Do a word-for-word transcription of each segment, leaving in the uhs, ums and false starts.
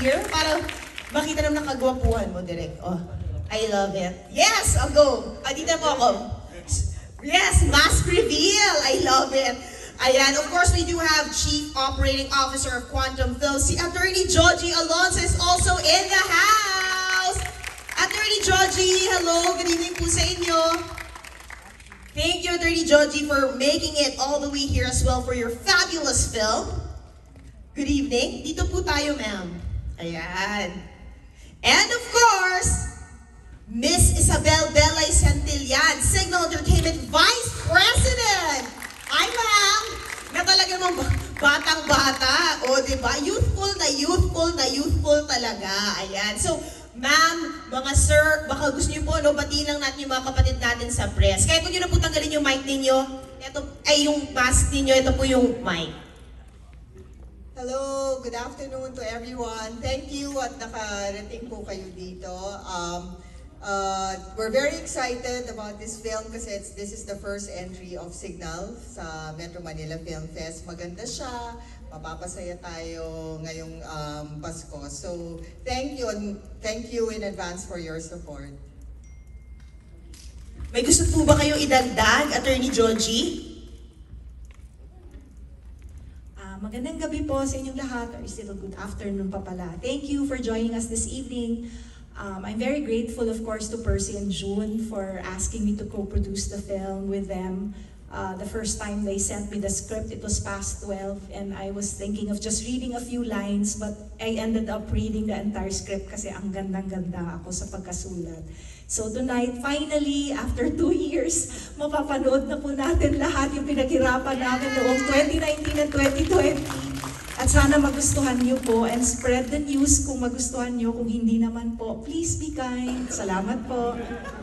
here para makita naman ang kagwapuhan mo, Direk. Oh, I love it. Yes, I'll go. Ah, dito po ako. Yes, mask reveal. I love it. Ayan, of course, we do have Chief Operating Officer of Quantum Phil. Si Attorney Georgie Alonso is also in the house. Attorney Georgie, hello. Good evening po sa inyo. Thank you, Attorney Georgie, for making it all the way here as well for your fabulous film. Good evening. Dito po tayo, ma'am. Ayan. And of course, Miss Isabel Belay Santillan, Signal Entertainment Vice President. Ay, ma'am, na talaga mong batang-bata. O, diba? Youthful na youthful na youthful talaga. Ayan. So, ma'am, mga sir, baka gusto niyo po, no, batiin lang natin yung mga kapatid natin sa press. Kaya kung nyo na po tanggalin yung mic ninyo, ito, ay yung mask ninyo, ito po yung mic. Hello, good afternoon to everyone. Thank you at nakarating po kayo dito. Um, Uh, we're very excited about this film kasi it's, this is the first entry of Signal sa Metro Manila Film Fest. Maganda siya, mapapasaya tayo ngayong um, Pasko. So thank you and thank you in advance for your support. May gusto po ba kayong idagdag, Attorney Georgie? Uh, magandang gabi po sa inyong lahat, or still good afternoon pa pala. Thank you for joining us this evening. Um, I'm very grateful, of course, to Percy and June for asking me to co-produce the film with them. Uh, the first time they sent me the script, it was past twelve, and I was thinking of just reading a few lines, but I ended up reading the entire script kasi ang gandang-ganda ako sa pagkasulat. So tonight, finally, after two years, mapapanood na po natin lahat yung pinaghirapan namin noong twenty nineteen and twenty twenty. At sana magustuhan niyo po and spread the news kung magustuhan niyo. Kung hindi naman po, please be kind. Salamat po.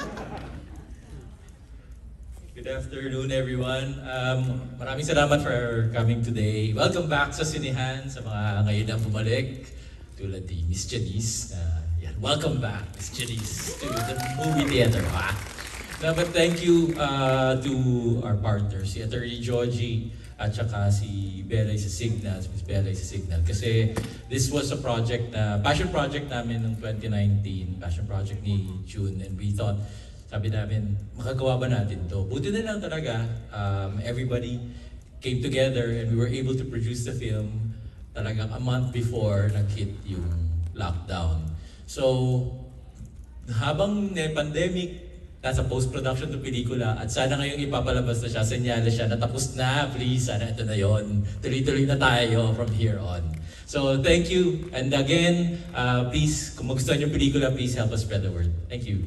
Good afternoon, everyone. Um, maraming salamat for coming today. Welcome back sa Sinehan, sa mga ngayon na bumalik. Tulad ni Miss Janice. Uh, yan, welcome back, Miss Janice, to the movie theater. Ha? No, but thank you uh, to our partners, si Attorney Georgie, at saka si Belay sa Signal, Miss Belay sa Signal. Kasi this was a project na, passion project namin noong twenty nineteen, passion project ni June, and we thought, sabi namin, makagawa ba natin to? Buti na lang talaga, um, everybody came together and we were able to produce the film talagang a month before nag-hit yung lockdown. So, habang pandemic, nasa post-production ng pelikula at sana ngayong ipapalabas na siya, senyales siya na tapos na, please, sana ito na yon. Tuloy-tuloy na tayo from here on. So, thank you. And again, uh, please, kung magustuhan yung pelikula, please help us spread the word. Thank you.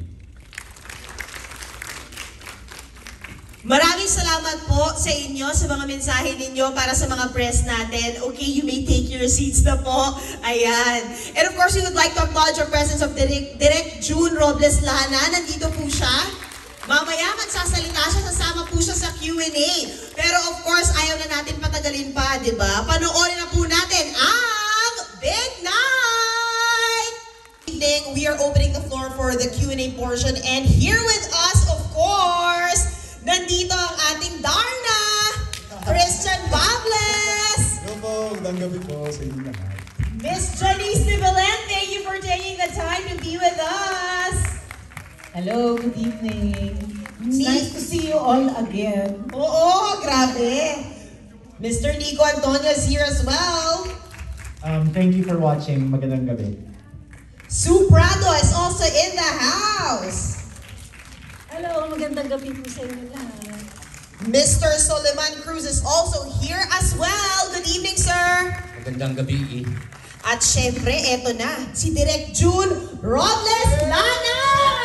Maraming salamat po sa inyo, sa mga mensahe ninyo para sa mga press natin. Okay, you may take your seats na po. Ayan. And of course, we would like to acknowledge our presence of Direk, Direk Jun Lana. Nandito po siya. Mamaya magsasalita siya, sasama po siya sa Q and A. Pero of course, ayaw na natin patagalin pa, di ba? Panoorin na po natin ang Big Night! Evening, we are opening the floor for the Q and A portion. And here with us, of course, nandito ang ating Darna, Christian Bables. Hello po, magandang gabi po sa inyo lahat. Miss Janice de Belen, thank you for taking the time to be with us. Hello, good evening. It's Ni nice to see you all again. Oo, grabe. Mister Nico Antonio is here as well. Um, thank you for watching. Magandang gabi. Sue Prado is also in the house. Hello, magandang gabi po sa inyo lahat. Mister Soleman Cruz is also here as well. Good evening, sir. Magandang gabi. At syempre, eto na, si Direk Jun Lana!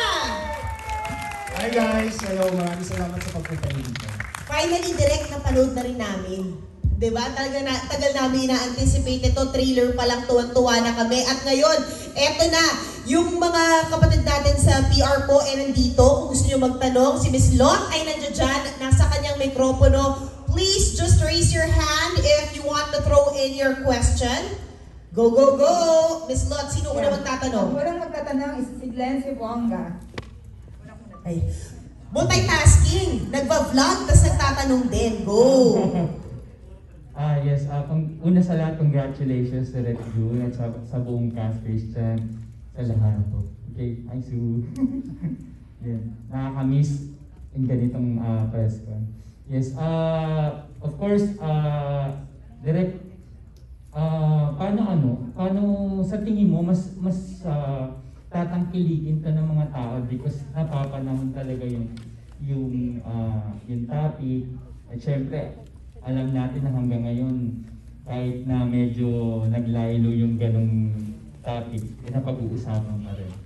Hi guys! Hello, maraming salamat sa pagpunta dito. Finally, Direk, napanood na rin namin. Diba? Talaga na, tagal namin na-anticipate ito. Trailer pa lang, tuwan-tuwa na kami. At ngayon, eto na, yung mga kapatid natin sa P R po ay nandito. Kung gusto nyo magtanong, si Miss Lot ay nandiyan dyan. Nasa kanyang mikropono. Please just raise your hand if you want to throw in your question. Go, go, go! Miss Lot, sino una magtatanong? Unang magtatanong is si Glenn Sibuanga. Ay, multitasking. Nagba-vlog, tapos nagtatanong din. Go! Ay, yes, ah, kung, una sa lahat, congratulations sa Direk Jun at sa, sa buong cast, Christian, sa lahat po. Okay, hi Sue. Yeah, nakaka-miss yung ganitong uh, press con. Yes, uh, of course, uh, Direk, uh, paano ano, paano sa tingin mo mas mas uh, tatangkilikin ka ng mga tao because napapanahon talaga yung yung uh, yung topic. At syempre, alam natin na hanggang ngayon, kahit na medyo naglaylo yung ganong topic, eh, napag-uusapan pa rin.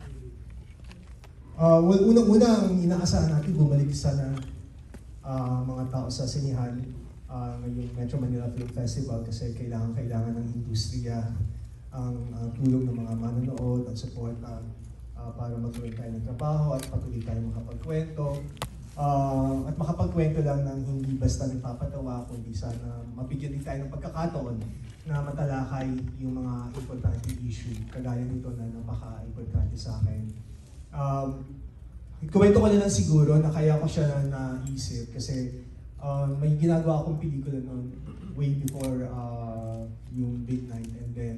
Uh, well, unang-una, ang inaasahan natin, bumalik sana uh, mga tao sa sinihan uh, ngayong Metro Manila Film Festival kasi kailangan-kailangan ng industriya ang uh, tulong ng mga manonood at support uh, uh, para magtuloy tayo ng trabaho at patuloy tayo makapagkwento. Uh, at makapagkwento lang ng hindi basta nagpapatawa, kundi sana mabigyan din tayo ng pagkakataon na matalakay yung mga importante issue, kagaya nito na napaka-importante sa akin. Um, Kuwento ko na lang siguro na kaya ko siya naisip kasi uh, may ginagawa akong pelikula noon way before uh, yung big night, and then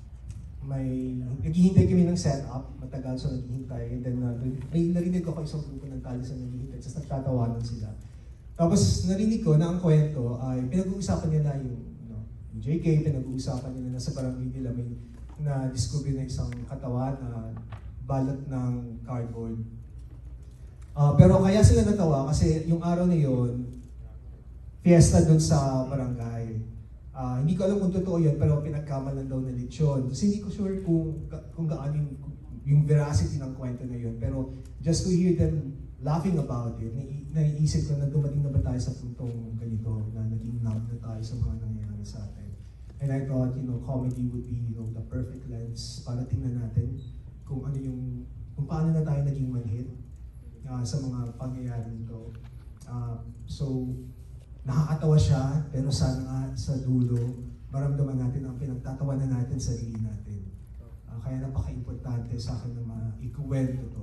may naghihintay kami ng setup, matagal so naghihintay, and then uh, may narinig ko isang grupo ng talis na naghihintay, tapos nagtatawanan sila. Tapos narinig ko na ang kwento ay pinag-uusapan nila yung no, E J K, pinag-uusapan nila na sa barangay nila may na-discover na isang katawan na balat ng cardboard. Uh, pero kaya sila natawa kasi yung araw na yon, fiesta dun sa barangay. Uh, hindi ko alam kung totoo yun, pero pinagkamalan daw na lechon. Kasi hindi ko sure kung, kung gaano yung, yung veracity ng kwento na yun. Pero just to hear them laughing about it, naiisip ko na dumating na ba tayo sa puntong ganito, na naging numb na tayo sa mga nangyayari sa atin. And I thought, you know, comedy would be, you know, the perfect lens para tingnan natin kung ano yung, kung paano na tayo naging manhid uh, sa mga pangyayari nito. Uh, so, nakakatawa siya, pero sana nga sa dulo, maramdaman natin ang pinagtatawanan natin sa sarili natin. Uh, kaya napaka-importante sa akin na maikuwento to.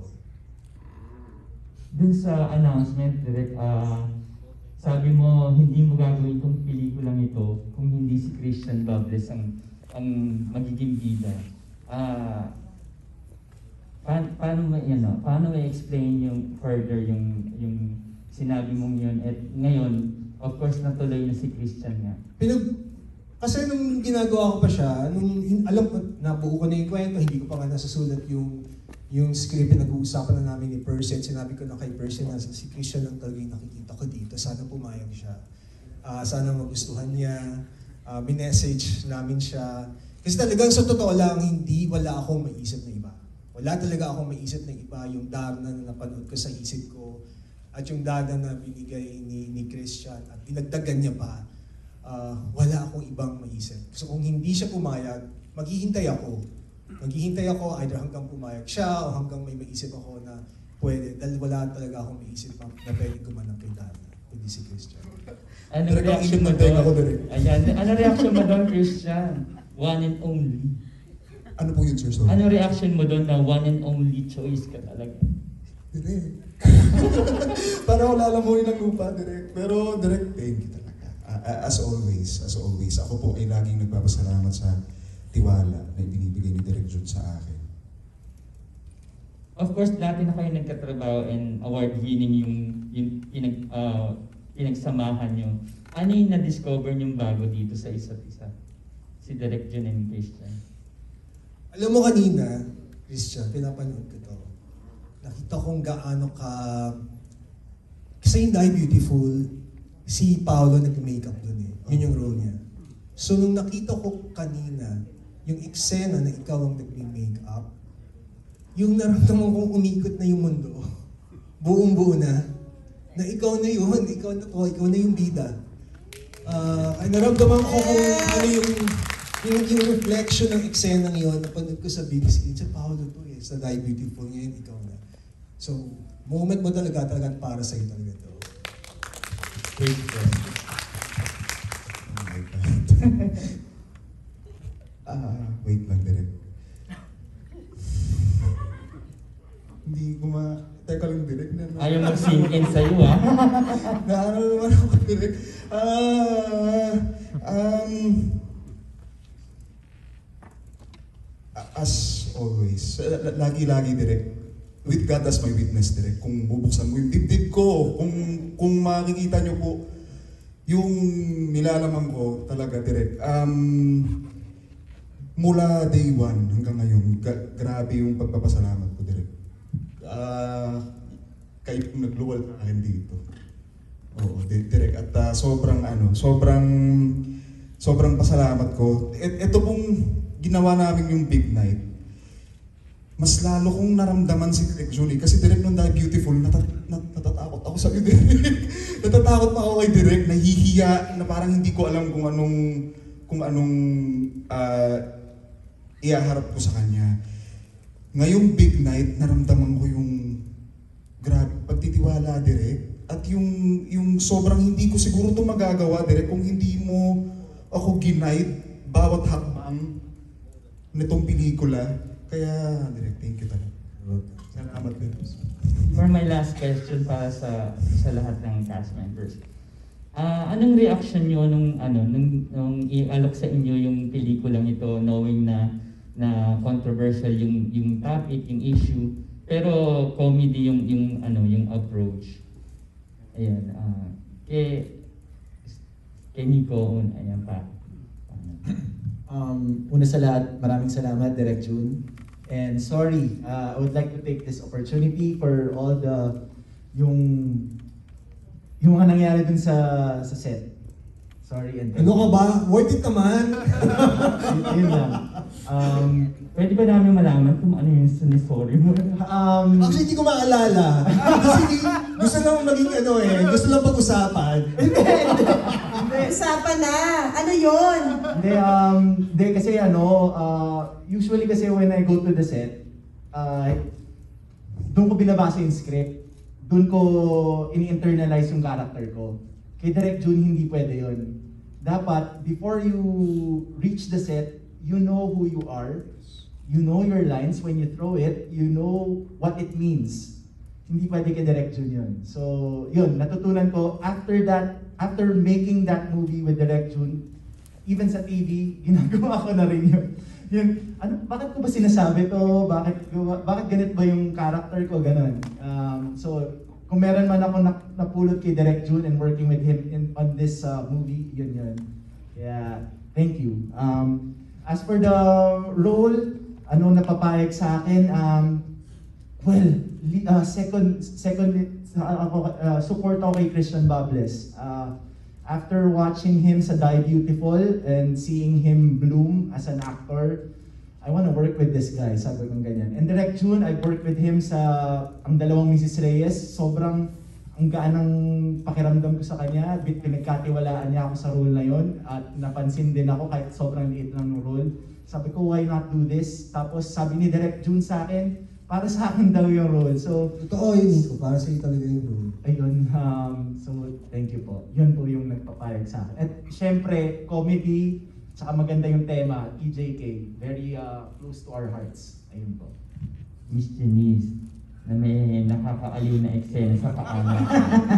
Dun sa announcement, Direk, uh, sabi mo hindi mo gagawin itong pelikulang ito kung hindi si Christian Bables ang, ang magiging bida. Uh, pa paano mo yan, no? Paano mo explain yung further yung yung sinabi mong yun at ngayon, of course, natuloy na si Christian nga. Pinag Kasi nung ginagawa ko pa siya, nung alam ko, nabuo ko na yung kwento, hindi ko pa nga nasasulat yung yung script, nag-uusapan na namin ni Percy, sinabi ko na kay Percy na si Christian lang talaga yung nakikita ko dito. Sana pumayag siya. Uh, sana magustuhan niya. Uh, minessage namin siya. Kasi talagang sa totoo lang, hindi, wala akong maisip na iba. Wala talaga akong maisip na iba. Yung dagna na napanood ko sa isip ko, at yung dada na binigay ni, ni Christian at dinagdagan niya pa, uh, wala akong ibang maisip. So kung hindi siya pumayag, maghihintay ako. Maghihintay ako either hanggang pumayag siya o hanggang may maisip ako na pwede. Dahil wala talaga akong maisip na, na pwede gumanap kay dada, kundi si Christian. Ano reaction mo doon? Ayan, ano reaction mo doon, Christian? One and only. Ano po yun, sir? Sorry. Ano reaction mo doon na one and only choice ka talaga? Direk. Para wala lang mo ng lupa, Direk. Pero Direk, thank you talaga. Uh, as always, as always, ako po ay laging nagpapasalamat sa tiwala na ibinibigay ni Direk Jun sa akin. Of course, dati na kayo nagkatrabaho and award-winning yung, yung pinag, uh, pinagsamahan nyo. Ano yung na-discover yung bago dito sa isa't isa? Si Direk Jun and Christian. Alam mo kanina, Christian, pinapanood ko to. Nakita kong gaano ka... Kasi yung Die Beautiful, si Paolo nag-makeup dun eh. Yun yung role niya. So nung nakita ko kanina, yung eksena na ikaw ang nag-makeup, yung naramdaman kong umikot na yung mundo, buong-buo na, na ikaw na yun, ikaw na to, ikaw na yung bida. Uh, ay naramdaman ko kung ano yung, yung, yung reflection ng eksena ngayon na panood ko sa big screen. Sa Paolo to eh, sa Die Beautiful ngayon, ikaw na. So, moment mo talaga, talagang para sa'yo talaga to. Great friend. Oh my God. Ah, wait lang, Direk. Hindi ko ma... Teka lang, Direk. Na, na, Ayaw mag-sink in sa'yo, ah. na ano naman ako, Direk. Ah, um... always, uh, lagi-lagi direct, with God as my witness direct, kung bubuksan mo yung dibdib ko, kung, kung makikita nyo po, yung nilalaman ko talaga direct, um, mula day one hanggang ngayon, ga- grabe yung pagpapasalamat ko direct. Uh, kayo pong nagluwal sa akin dito. Oo, di- direct. At uh, sobrang ano, sobrang sobrang pasalamat ko. Et, ito pong ginawa namin yung big night. Mas lalo kong naramdaman si Direk Julie kasi direct nung dahil beautiful, natat, nat, natatakot ako sa Direk. Natatakot pa ako kay Direk, nahihiya na parang hindi ko alam kung anong kung anong uh, iaharap ko sa kanya. Ngayong big night, naramdaman ko yung grabe pagtitiwala Direk at yung yung sobrang hindi ko siguro ito magagawa Direk kung hindi mo ako ginaid bawat hakbang nitong pelikula. Kaya, Direk, thank you talaga. Salamat din. For my last question para sa sa lahat ng cast members. Ah, anong reaction niyo nung ano nung, nung i-alok sa inyo yung pelikulang ito knowing na na controversial yung yung topic, yung issue, pero comedy yung yung ano yung approach. Ayan, ah kay kay Nico, ayan pa. Um, una sa lahat, maraming salamat, Direk Jun. And sorry, uh, I would like to take this opportunity for all the yung yung mga nangyari dun sa sa set. Sorry and Ano ka ba? Worth it naman. Yun lang. Um, Pwede ba namin malaman kung ano yung sinisorry mo? um, Actually, hindi ko maalala. Kasi gusto lang maging ano eh, gusto lang pag-usapan. Usapan na! Ano yun? Hindi, um, hindi kasi ano, uh, usually kasi when I go to the set, uh, doon ko binabasa yung script, doon ko ini-internalize yung character ko. Kay Direk Jun, hindi pwede yun. Dapat, before you reach the set, you know who you are, you know your lines when you throw it, you know what it means. Hindi pwede kay Direk Jun yun. So, yun, natutunan ko, after that, after making that movie with Direk Jun, even sa T V, ginagawa ko na rin yun. Yun, ano, bakit ko ba sinasabi to? Bakit, bakit ganit ba yung character ko? Ganon. Um, so, kung meron man ako napulot kay Direk Jun and working with him in, on this uh, movie, yun yun. Yeah, thank you. Um, as for the role, ano napapayag sa akin, um, well, uh, second, second uh, uh, support ako kay Christian Bables. Uh, after watching him sa Die Beautiful and seeing him bloom as an actor, I want to work with this guy, sabi kong ganyan. And Direk Jun, I worked with him sa ang dalawang Missus Reyes. Sobrang ang gaan ng pakiramdam ko sa kanya. Bit pinagkatiwalaan niya ako sa role na yon at napansin din ako kahit sobrang liit lang ng role. Sabi ko, why not do this? Tapos sabi ni Direk Jun sa akin, para sa akin daw yung role. So, Totoo yun, Nico. Para sa iyo talaga yung role. ayun, um, so thank you po. Yun po yung nagpapayag sa akin. At syempre, comedy, saka maganda yung tema, E J K. Very uh, close to our hearts. Ayun po. Miss Janice, na may nakakaaliw na eksena sa paanan.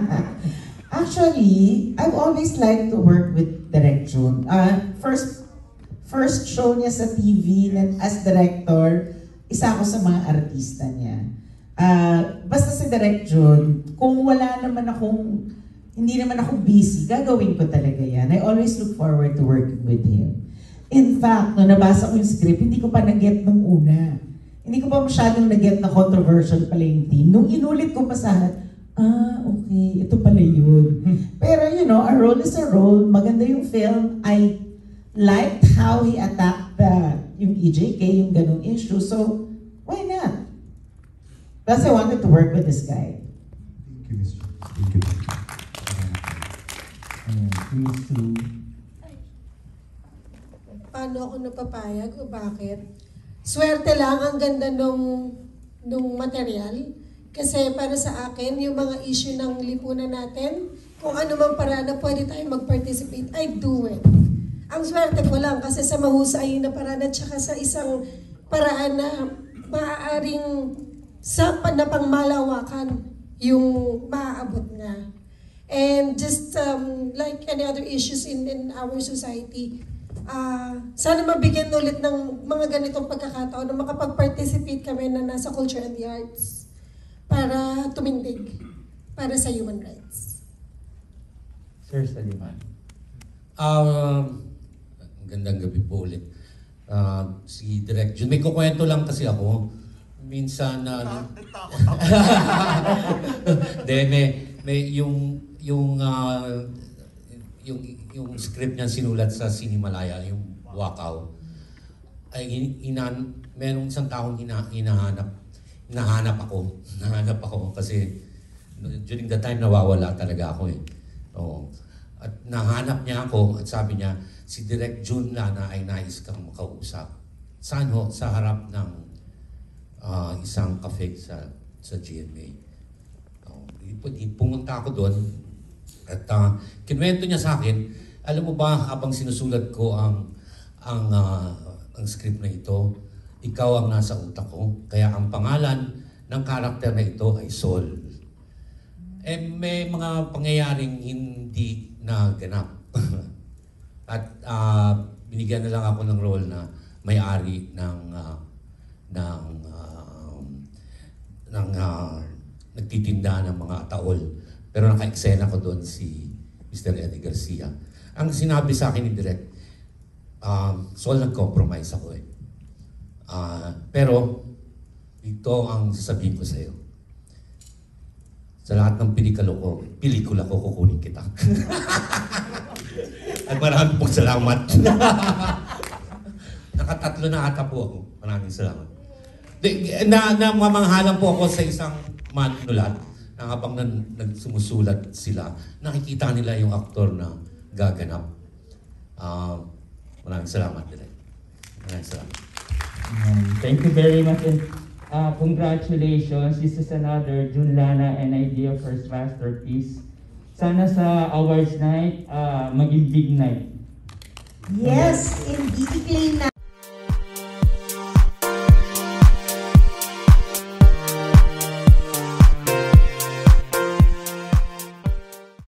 Actually, I've always liked to work with Direk Jun. Uh, first, first show niya sa T V na as director, isa ako sa mga artista niya. Uh, basta si Direk Jun, kung wala naman akong, hindi naman ako busy, gagawin ko talaga yan. I always look forward to working with him. In fact, nung nabasa ko yung script, hindi ko pa nag-get nung una. Hindi ko pa masyadong nag-get na controversial pala yung team. Nung inulit ko pa sa ah, okay, ito pala yun. Pero you know, a role is a role. Maganda yung film. I liked how he attacked the, yung E J K, yung ganong issue. So, why not? Plus, I wanted to work with this guy. Thank you, Mister Thank you. Ayan, si Miss Sue. Paano ako napapayag o bakit? Swerte lang, ang ganda nung, nung material. Kasi para sa akin, yung mga issue ng lipunan natin, kung ano mang paraan na pwede tayo mag-participate, I do it. Ang swerte ko lang kasi sa mahusay na paraan at saka sa isang paraan na maaaring sa napangmalawakan yung maaabot na. And just um, like any other issues in, in our society, ah, sana mabigyan ulit ng mga ganitong pagkakataon na makapag-participate kami na nasa culture and the arts para tumindig para sa human rights. Sir Saliman. Um, gandang gabi po ulit. Uh, si Direk Jun, may kukwento lang kasi ako. Minsan na... Hindi, may, may yung, yung, uh, yung, yung script niya sinulat sa Sinimalaya, yung Wakaw, ay inan, merong isang taong ina, inahanap, hinahanap ako. Hinahanap ako kasi during the time nawawala talaga ako eh. Oo. At nahanap niya ako at sabi niya, si Direk Jun Lana ay nais kang makausap. Saan ho? Sa harap ng uh, isang cafe sa, sa G M A. Oh, pumunta ako doon at uh, kinwento niya sa akin, alam mo ba habang sinusulat ko ang ang uh, ang script na ito, ikaw ang nasa utak ko. Kaya ang pangalan ng karakter na ito ay Sol. Eh, may mga pangyayaring hindi na ganap. At uh, binigyan na lang ako ng role na may-ari ng uh, ng uh, ng uh, nagtitinda ng mga taol. Pero naka-eksena ko doon si Mister Eddie Garcia. Ang sinabi sa akin ni Direk, um, Sol, nag-compromise ako eh. Uh, pero ito ang sasabihin ko sa iyo. Sa lahat ng pelikula ko, pelikula ko, kukunin kita. At maraming pong salamat. Nakatatlo na ata po ako. Maraming salamat. De, na, na mamanghalang po ako sa isang manulat na habang nan, nagsumusulat sila, nakikita nila yung aktor na gaganap. Uh, maraming salamat, Direk. Maraming salamat. Um, thank you very much. And uh, congratulations. This is another Jun Lana and Idea First Masterpiece. Sana sa awards night, uh, maging big night. Yes, indeed. I-claim na